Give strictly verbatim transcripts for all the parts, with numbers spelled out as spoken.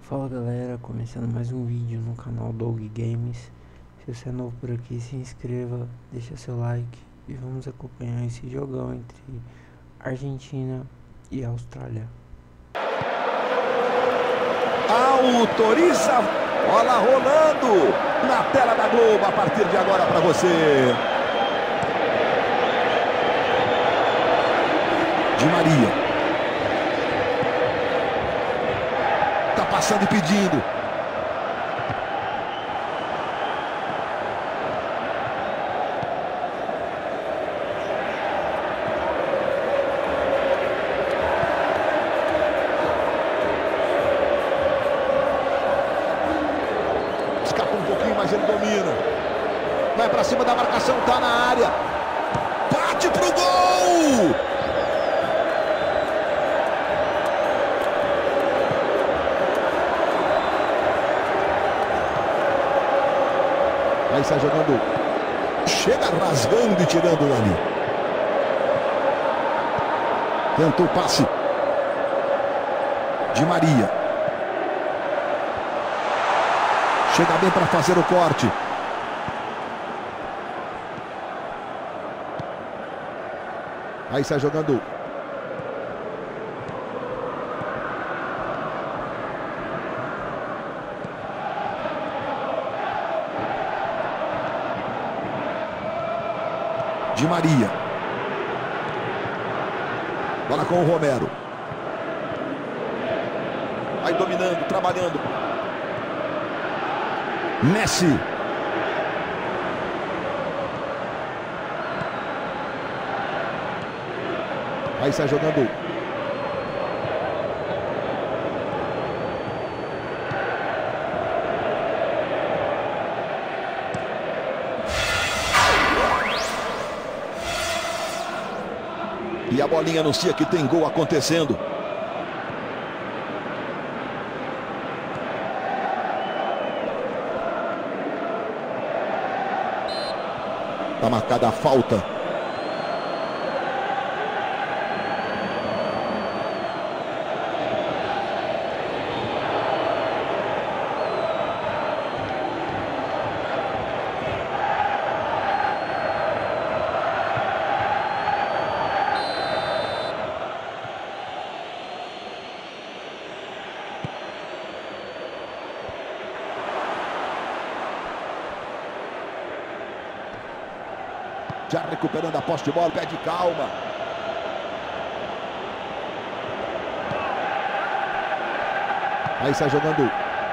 Fala galera, começando mais um vídeo no canal Dog Games. Se você é novo por aqui, se inscreva, deixa seu like e vamos acompanhar esse jogão entre Argentina e Austrália. Autoriza, bola rolando na tela da Globo a partir de agora para você. Di Maria. Tá passando e pedindo. Escapa um pouquinho, mas ele domina. Vai pra cima da marcação, tá na área. Bate pro gol! Aí sai jogando, chega rasgando e tirando ali. Tentou o passe. Di Maria. Chega bem para fazer o corte. Aí sai jogando. Di Maria. Bola com o Romero. Vai dominando, trabalhando. Messi. Aí sai jogando. E a bolinha anuncia que tem gol acontecendo. Tá marcada a falta. Já recuperando a posse de bola, pede calma. Aí sai jogando.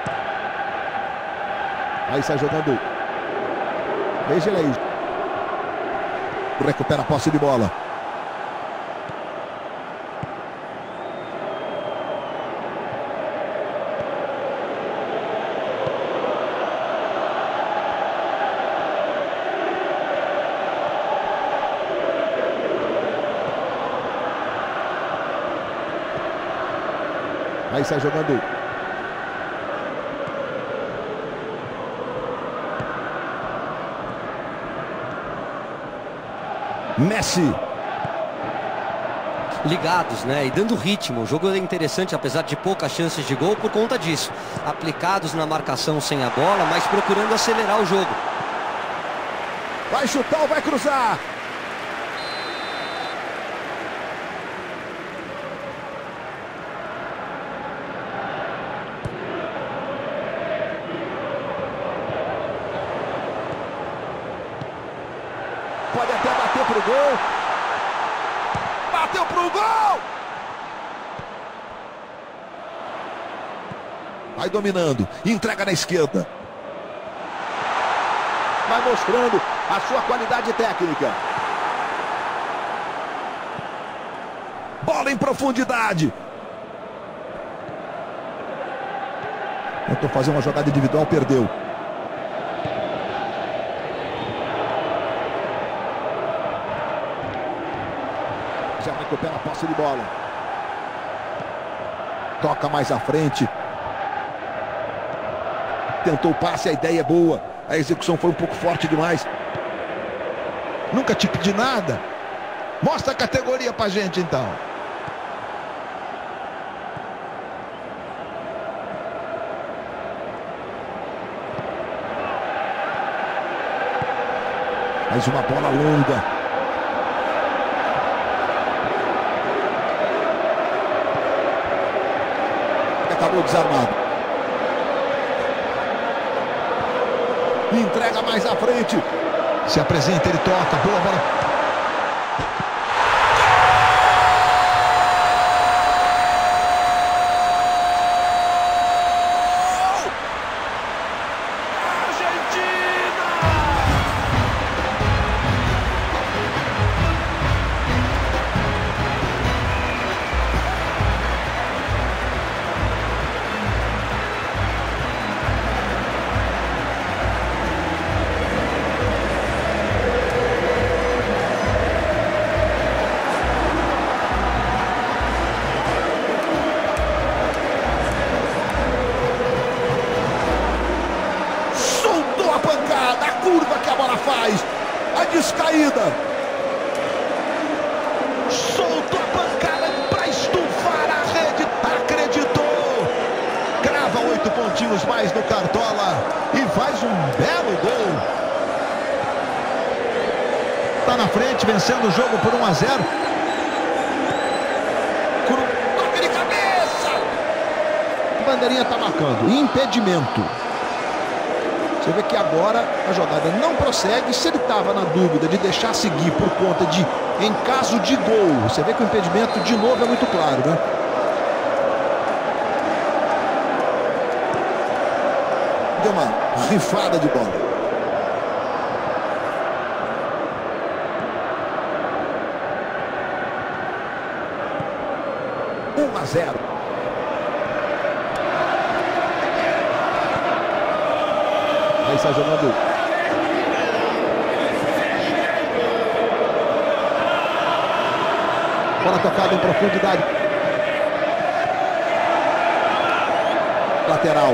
Aí sai jogando. Veja ele aí. Recupera a posse de bola. Aí sai jogando. Messi. Ligados, né? E dando ritmo. O jogo é interessante, apesar de poucas chances de gol, por conta disso. Aplicados na marcação sem a bola, mas procurando acelerar o jogo. Vai chutar ou vai cruzar? Pode até bater pro gol. Bateu pro gol. Vai dominando. Entrega na esquerda. Vai mostrando a sua qualidade técnica. Bola em profundidade. Tentou fazer uma jogada individual, perdeu. Já recupera a posse de bola. Toca mais à frente. Tentou o passe, a ideia é boa. A execução foi um pouco forte demais. Nunca te pedi nada. Mostra a categoria pra gente então. Mais uma bola longa. Acabou desarmado. Entrega mais à frente. Se apresenta, ele toca. Boa bola. A descaída. Soltou a pancada para estufar a rede. Acreditou. Crava oito pontinhos mais no Cartola e faz um belo gol. Está na frente, vencendo o jogo por um a zero. Toque de cabeça. A bandeirinha está marcando. Impedimento. Você vê que agora a jogada não prossegue. Se ele estava na dúvida de deixar seguir por conta de, em caso de gol, você vê que o impedimento de novo é muito claro, né? Deu uma rifada de bola. um a zero. Aí está jogando. Bola tocada em profundidade. Lateral.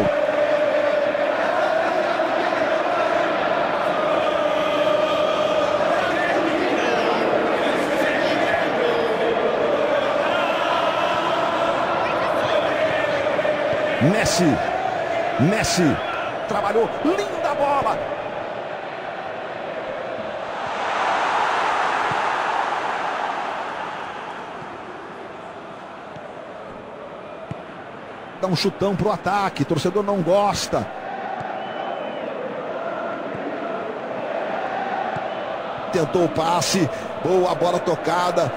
Messi. Messi. Trabalhou. Linda bola. Dá um chutão pro ataque. O torcedor não gosta. Tentou o passe. Boa bola tocada.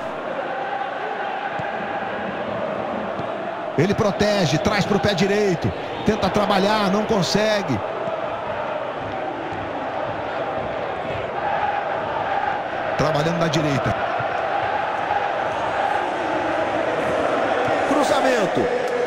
Ele protege, traz para o pé direito. Tenta trabalhar, não consegue. Trabalhando na direita. Cruzamento.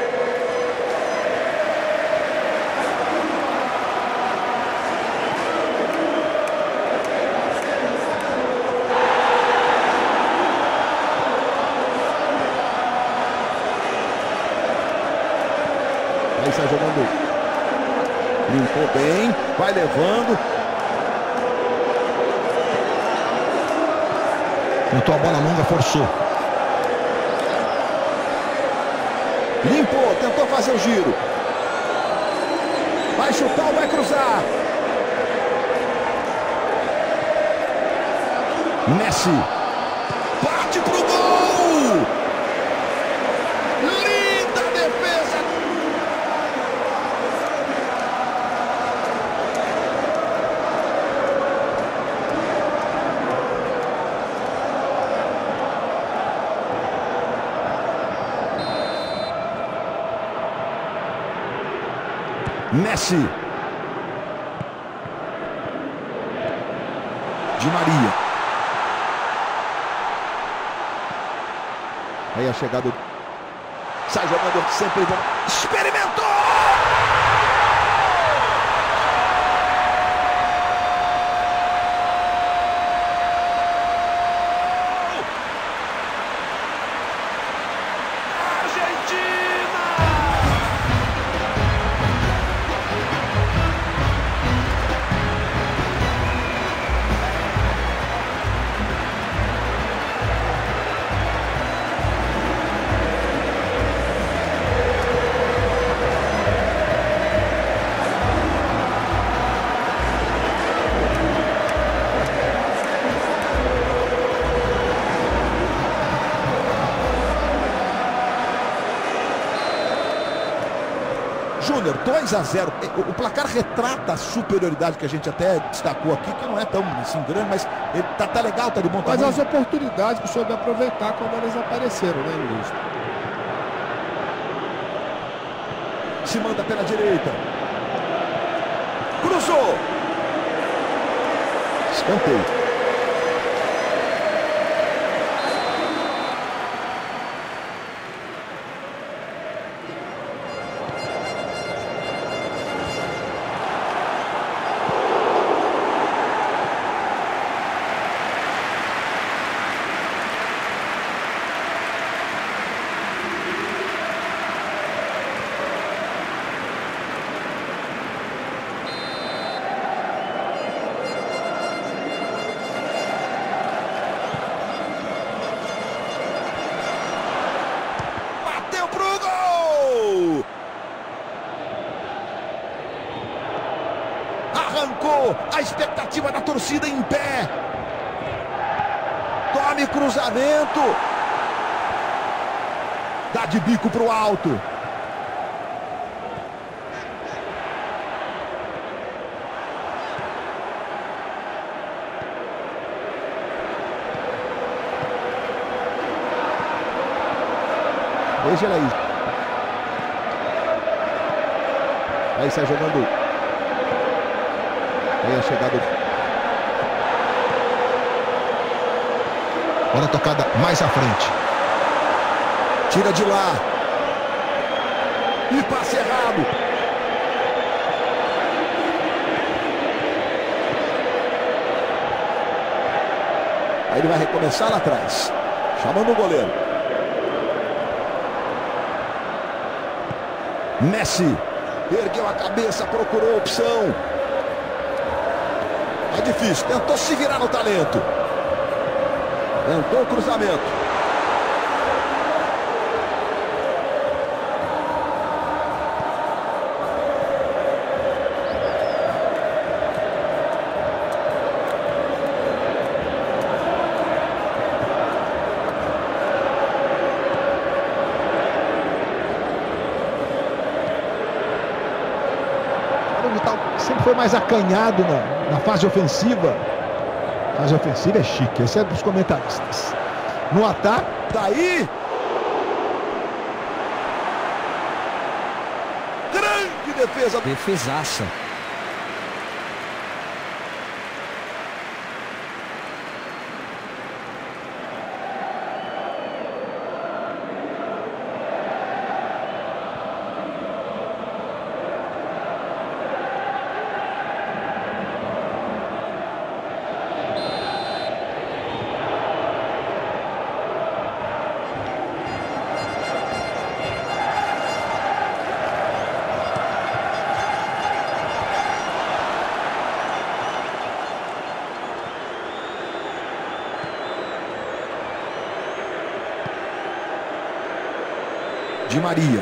Aí está jogando. Limpou bem, vai levando. Tentou a bola longa, forçou. Limpou, tentou fazer o giro. Vai chutar ou vai cruzar? Messi. Parte pro gol! Linda defesa! Messi. Di Maria. Aí a chegada. Sai jogador sempre. Experimentou! Júnior, dois a zero. O placar retrata a superioridade que a gente até destacou aqui, que não é tão assim grande, mas ele tá, tá legal, tá de bom tamanho. Mas as oportunidades que soube aproveitar quando elas apareceram, né, Luiz? Se manda pela direita. Cruzou. Escanteio. Arrancou, a expectativa da torcida em pé. Tome cruzamento. Dá de bico para o alto. Veja ele aí. Aí sai jogando. Aí a chegada. Olha a tocada mais à frente. Tira de lá. E passe errado. Aí ele vai recomeçar lá atrás. Chamando o goleiro. Messi. Ergueu a cabeça, procurou a opção. É difícil, tentou se virar no talento. Tentou o cruzamento. Sempre foi mais acanhado na, na fase ofensiva. Fase ofensiva é chique, esse é dos comentaristas. No ataque, daí. Grande defesa. Defesaça. Di Maria.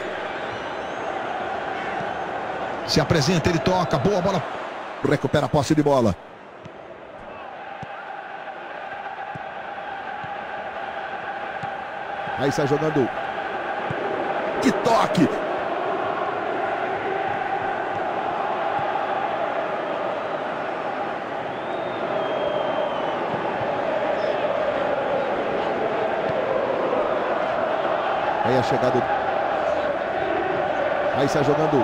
Se apresenta, ele toca, boa bola. Recupera a posse de bola. Aí sai jogando. Que toque. Aí a chegada. Aí sai jogando.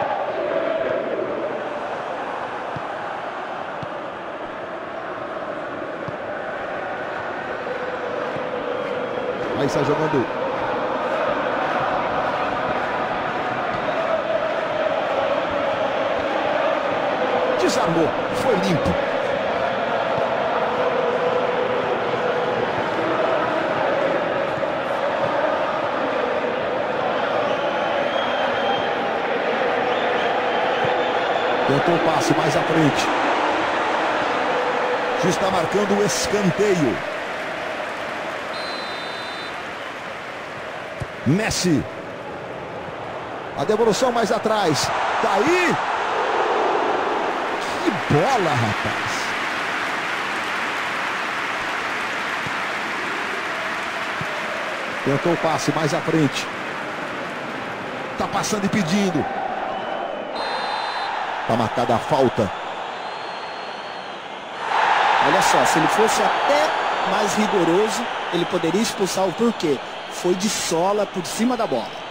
Aí sai jogando. Desarmou. Foi limpo. Tentou o passe mais à frente. Já está marcando o escanteio. Messi. A devolução mais atrás. Daí. Que bola, rapaz. Tentou o passe mais à frente. Tá passando e pedindo. Tá marcada a falta. Olha só, se ele fosse até mais rigoroso, ele poderia expulsar o porquê. Foi de sola por cima da bola.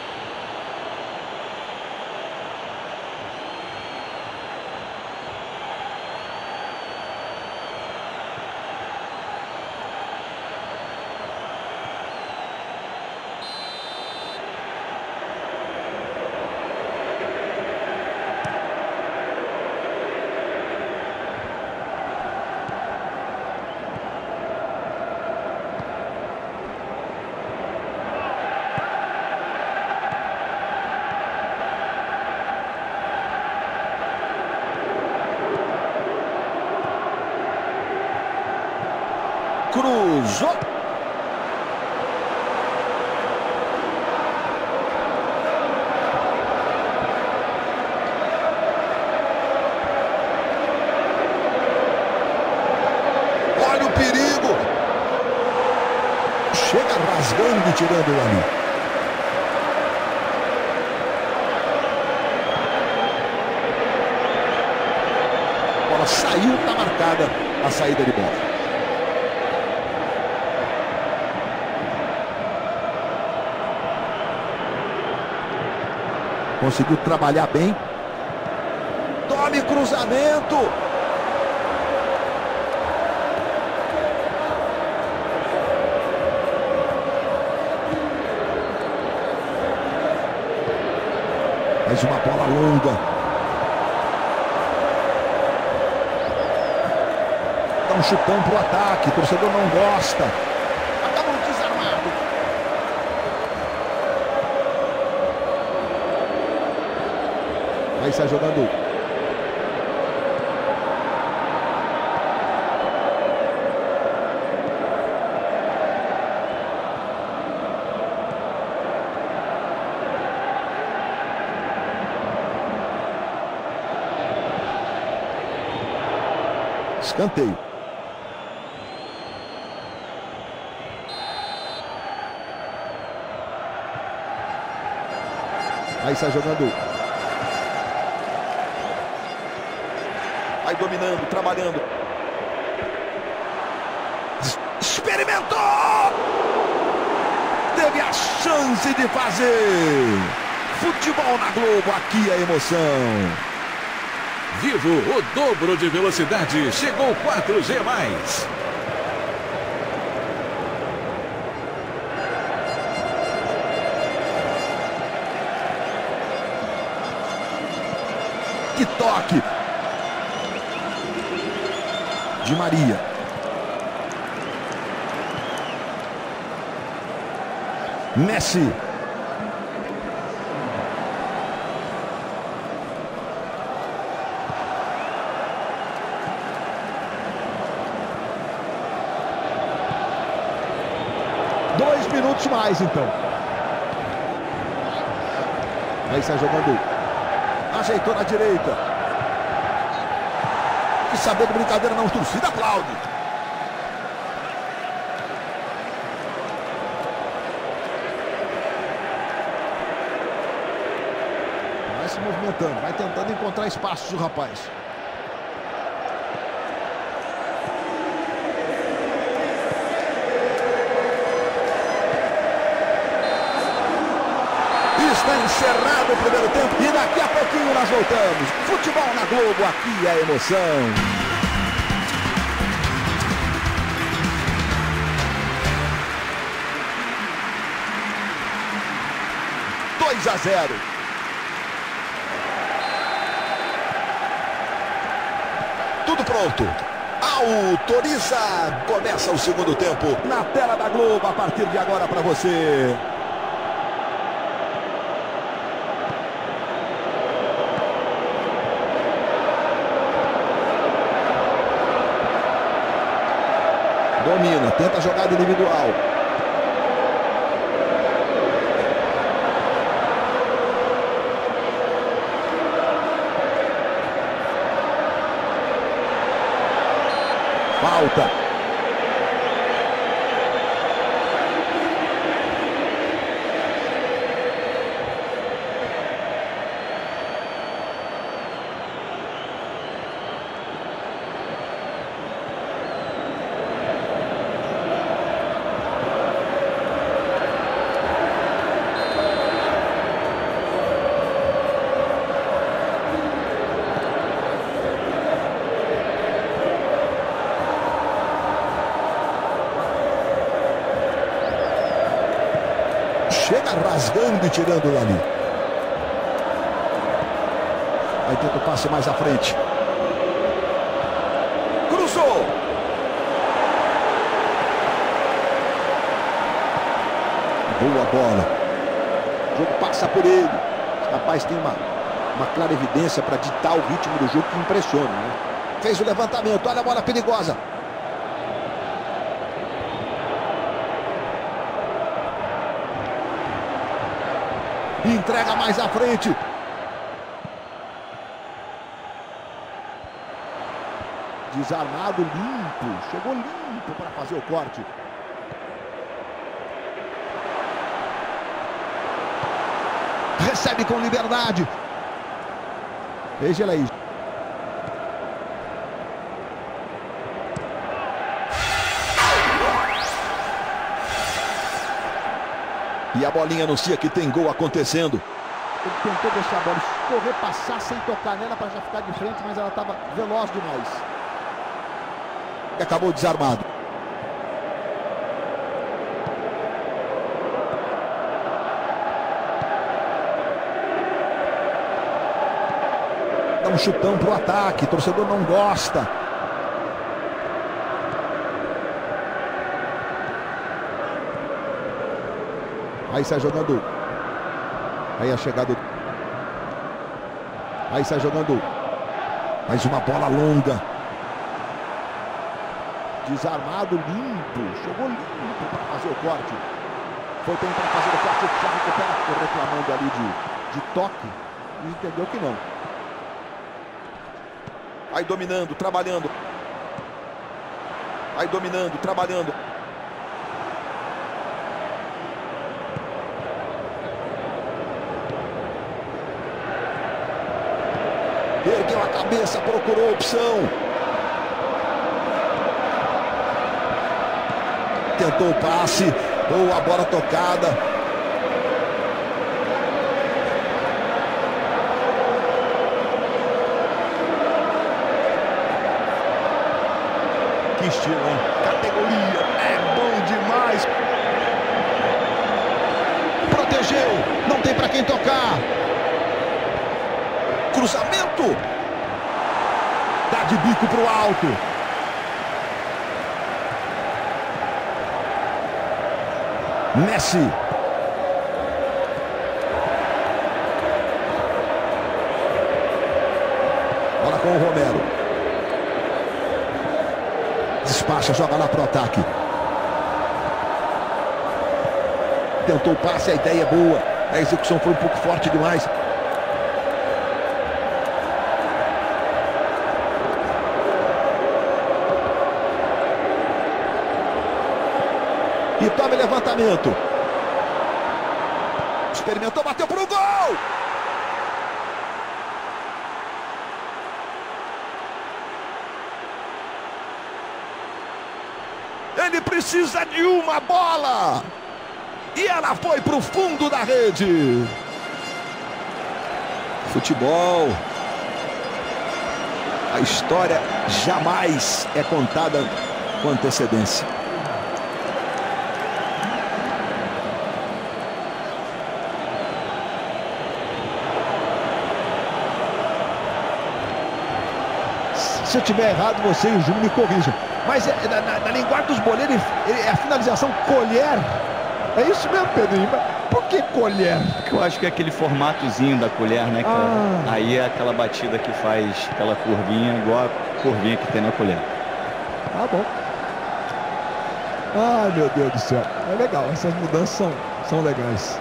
Cruzou. Olha o perigo. Chega rasgando e tirando ali. A bola saiu, está marcada a saída de bola. Conseguiu trabalhar bem. Tome cruzamento. Mais uma bola longa. Dá um chutão pro ataque. O torcedor não gosta. Acabam desarmado. Aí sai jogando. Escanteio. Aí sai jogando. Vai dominando, trabalhando. Experimentou! Teve a chance de fazer. Futebol na Globo, aqui a emoção. Vivo o dobro de velocidade. Chegou quatro G mais. Que toque! Di Maria. Messi. Dois minutos mais, então. Aí sai jogando. Ajeitou na direita. E saber de brincadeira não, torcida aplaude. Vai se movimentando, vai tentando encontrar espaços o rapaz. Está encerrado o primeiro tempo e daqui a pouquinho nós voltamos. Futebol na Globo, aqui é a emoção. dois a zero. Tudo pronto. Autoriza. Começa o segundo tempo na tela da Globo a partir de agora para você. Domina, tenta a jogada individual. Falta. rasgando e tirando dali. Aí tenta o passe mais à frente. Cruzou. Boa bola. O jogo passa por ele. Esse rapaz tem uma, uma clara evidência para ditar o ritmo do jogo que impressiona, né? Fez o levantamento. Olha a bola perigosa. Entrega mais à frente. Desarmado, limpo. Chegou limpo para fazer o corte. Recebe com liberdade. Veja ela aí. E a bolinha anuncia que tem gol acontecendo. Ele tentou deixar a bola correr, passar sem tocar nela para já ficar de frente, mas ela estava veloz demais. E acabou desarmado. Dá um chutão pro ataque, o torcedor não gosta. Aí sai jogando. Aí a chegada. Aí sai jogando. Mais uma bola longa. Desarmado, limpo. Chegou limpo para fazer o corte. Foi bem para fazer o corte. Já recupera, reclamando ali de, de toque. E entendeu que não. Aí dominando, trabalhando. Aí dominando, trabalhando. Ergueu a cabeça, procurou a opção. Tentou o passe. Ou a bola tocada. Que estilo, hein? Categoria. É bom demais. Protegeu. Não tem pra quem tocar. Cruzamento. Dá de bico pro alto. Messi. Bola com o Romero. Despacha, joga lá pro ataque. Tentou o passe, a ideia é boa. A execução foi um pouco forte demais. E toma levantamento. Experimentou, bateu pro gol. Ele precisa de uma bola. E ela foi pro fundo da rede. Futebol. A história jamais é contada com antecedência. Se eu tiver errado, você e o Júnior me corrijam. Mas é, na, na, na linguagem dos boleiros, é a finalização colher. É isso mesmo, Pedrinho? Por que colher? Eu acho que é aquele formatozinho da colher, né? Ah. Aí é aquela batida que faz aquela curvinha, igual a curvinha que tem na colher. Tá bom. Ai, meu Deus do céu. É legal, essas mudanças são, são legais.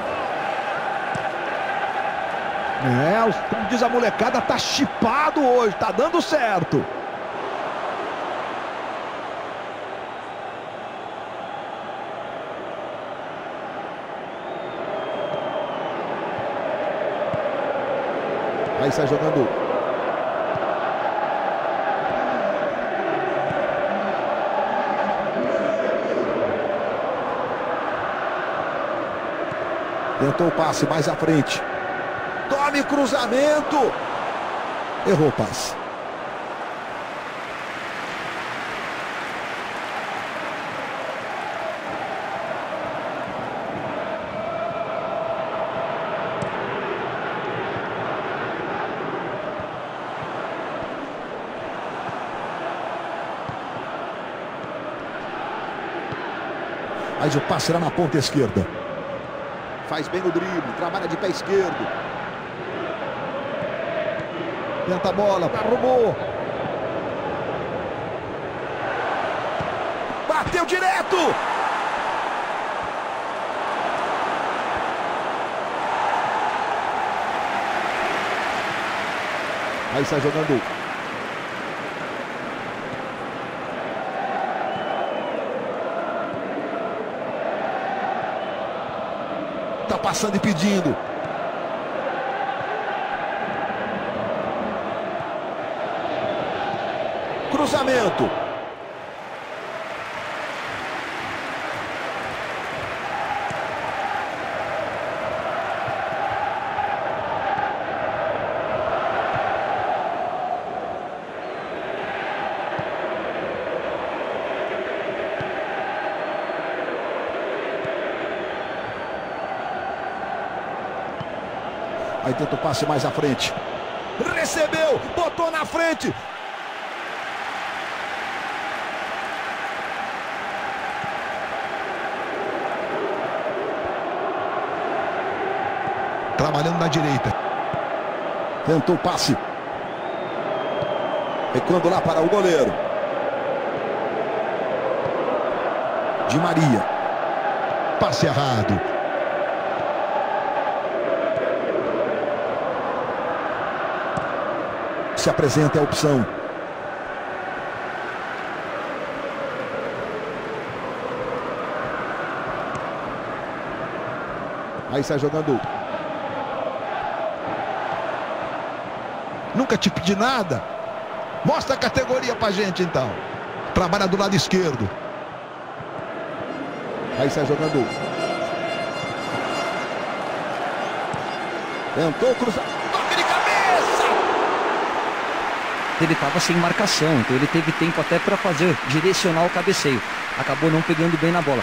É, como diz a molecada, tá chipado hoje, tá dando certo. Aí sai jogando. Tentou o passe mais à frente. Tome cruzamento. Errou o passe. Faz o passe lá na ponta esquerda. Faz bem o drible, trabalha de pé esquerdo. Tenta a bola, arrumou. Bateu direto. Aí sai jogando. Tá passando e pedindo. Cruzamento. Aí tenta o passe mais à frente. Recebeu, botou na frente. Trabalhando na direita. Tentou o passe. Recuando lá para o goleiro. Di Maria. Passe errado. Se apresenta a opção. Aí sai jogando. Nunca te pedi nada. Mostra a categoria pra gente então. Trabalha do lado esquerdo. Aí sai jogando. Tentou cruzar. Ele estava sem marcação, então ele teve tempo até para fazer, direcionar o cabeceio. Acabou não pegando bem na bola.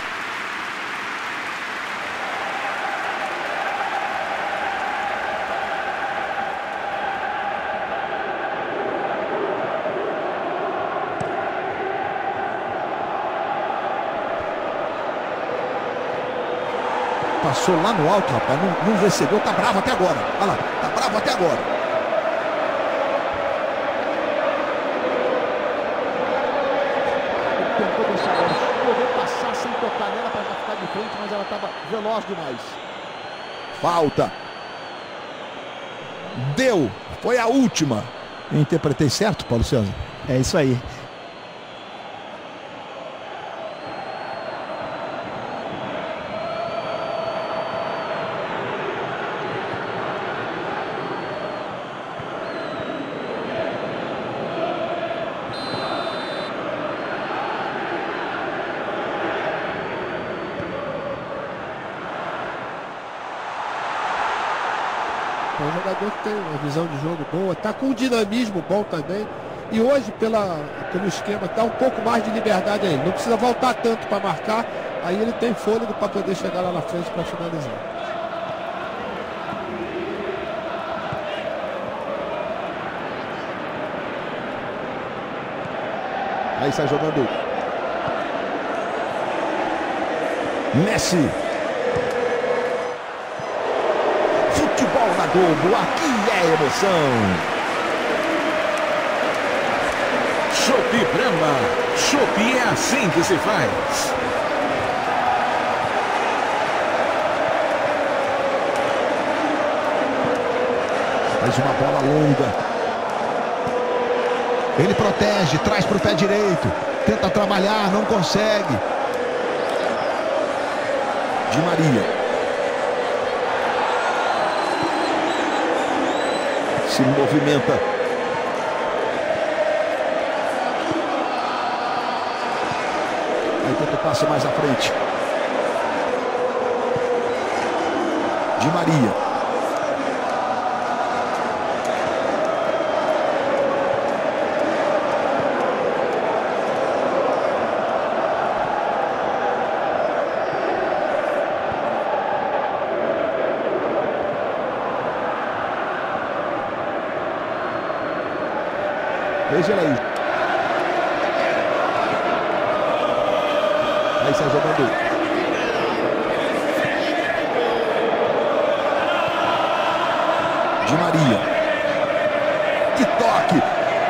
Passou lá no alto, rapaz, não, não recebeu, tá bravo até agora. Olha lá, tá bravo até agora. Passar sem tocar nela para já ficar de frente, mas ela estava veloz demais. Falta. Deu. Foi a última. Eu interpretei certo, Paulo César? É isso aí. É um jogador que tem uma visão de jogo boa, está com um dinamismo bom também. E hoje, pela, pelo esquema, dá um pouco mais de liberdade a ele. Não precisa voltar tanto para marcar, aí ele tem fôlego para poder chegar lá na frente para finalizar. Aí sai jogando. Messi. Futebol na Globo, aqui é emoção. Chopp Brahma. Chopp é assim que se faz. Faz uma bola longa. Ele protege, traz para o pé direito. Tenta trabalhar, não consegue. Di Maria. Se movimenta. Aí tenta o passe mais à frente. Di Maria. Veja ele aí. Aí sai jogando. Di Maria. Que toque!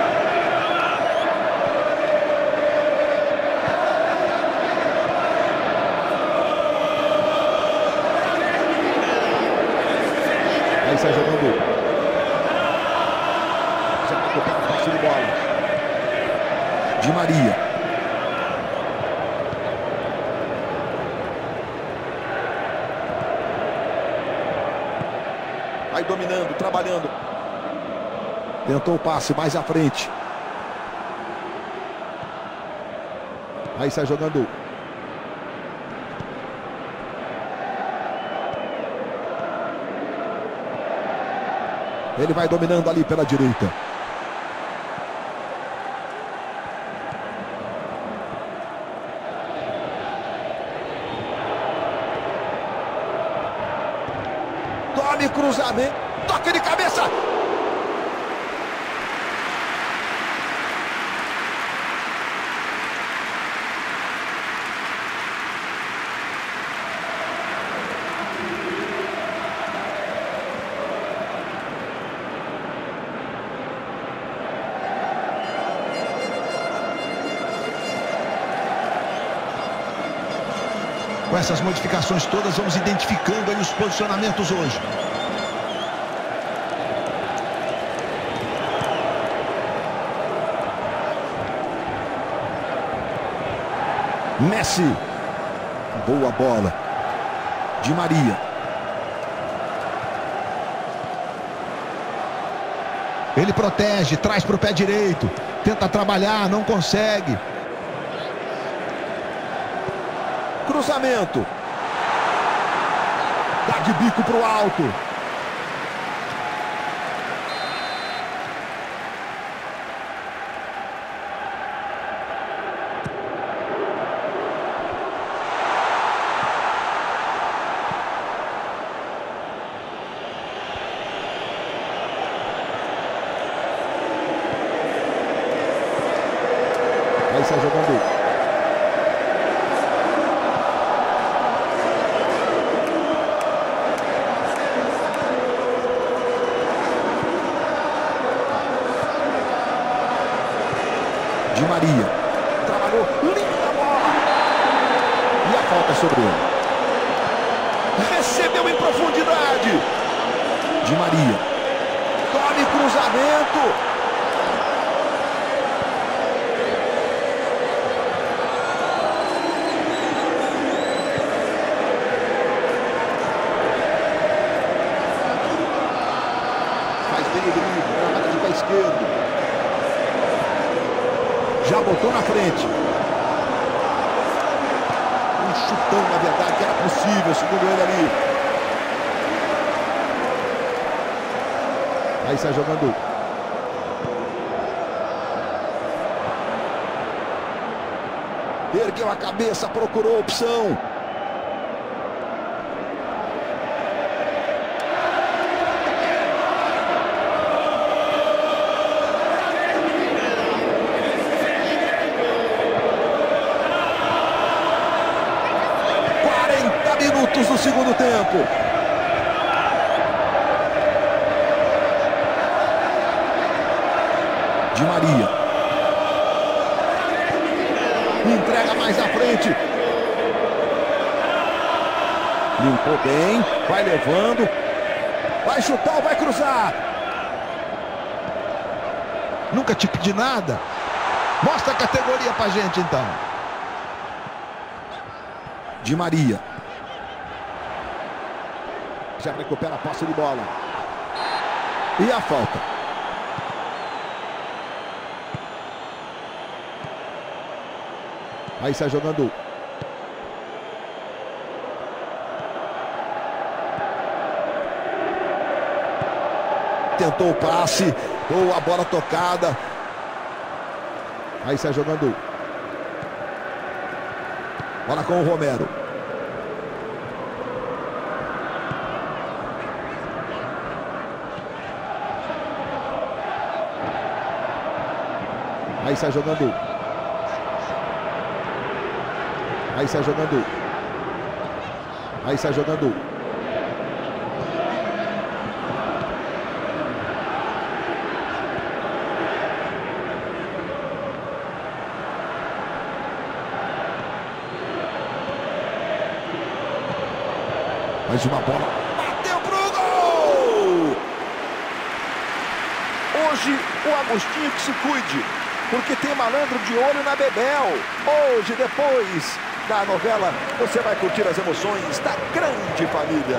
Aí sai jogando. Já recupera a posse de bola. Di Maria. Vai dominando, trabalhando. Tentou o passe mais à frente. Aí sai jogando. Ele vai dominando ali pela direita. Tome cruzamento. Toque de cabeça. Com essas modificações todas, vamos identificando aí os posicionamentos hoje. Messi. Boa bola. Di Maria. Ele protege, traz para o pé direito. Tenta trabalhar, não consegue. Cruzamento. Dá de bico para o alto. Aí sai jogando. Di Maria. Trabalhou. Linda bola. E a falta sobre ele. Recebeu em profundidade. Di Maria. Tome cruzamento. Faz bem o drible. Trabalha de pé esquerdo. Já botou na frente. Um chutão, na verdade, que era possível, segundo ele ali. Aí sai jogando. Ergueu a cabeça, procurou a opção. Minutos do segundo tempo. Di Maria. Entrega mais à frente. Limpou bem. Vai levando. Vai chutar ou vai cruzar? Nunca te pedi nada. Mostra a categoria pra gente então. Di Maria. Já recupera a posse de bola. E a falta. Aí sai jogando. Tentou o passe. Boa bola tocada. Aí sai jogando. Bola com o Romero. Aí sai jogando. Aí sai jogando. Aí sai jogando. Mais uma bola. Bateu pro gol! Hoje o Agostinho que se cuide, porque tem malandro de olho na Bebel. Hoje, depois da novela, você vai curtir as emoções da grande família.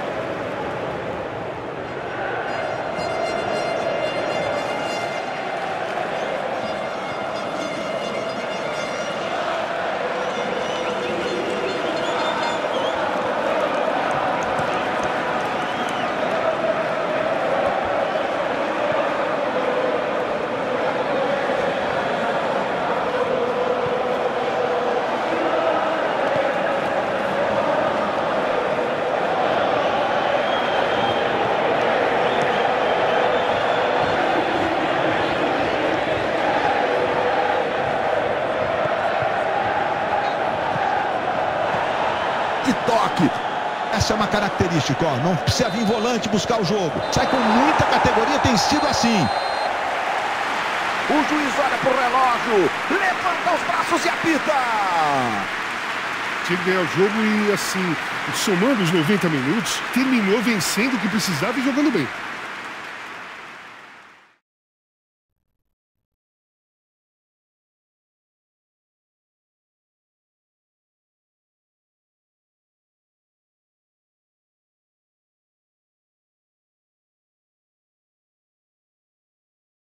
Que toque! Essa é uma característica, ó. Não precisa vir volante buscar o jogo. Sai com muita categoria, tem sido assim. O juiz olha pro relógio, levanta os braços e apita. Tinha que ganhar o jogo e, assim, somando os noventa minutos, terminou vencendo o que precisava e jogando bem.